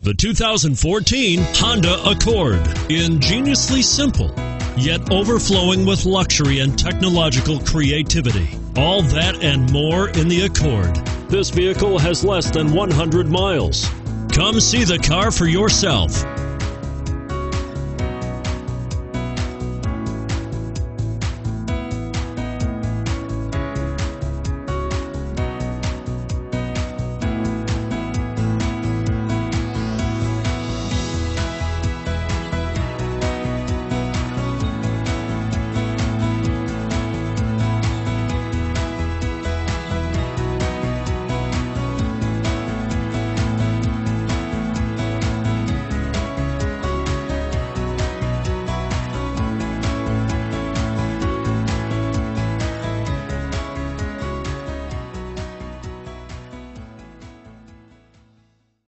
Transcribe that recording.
The 2014 Honda Accord. Ingeniously simple, yet overflowing with luxury and technological creativity. All that and more in the Accord. This vehicle has less than 100 miles. Come see the car for yourself.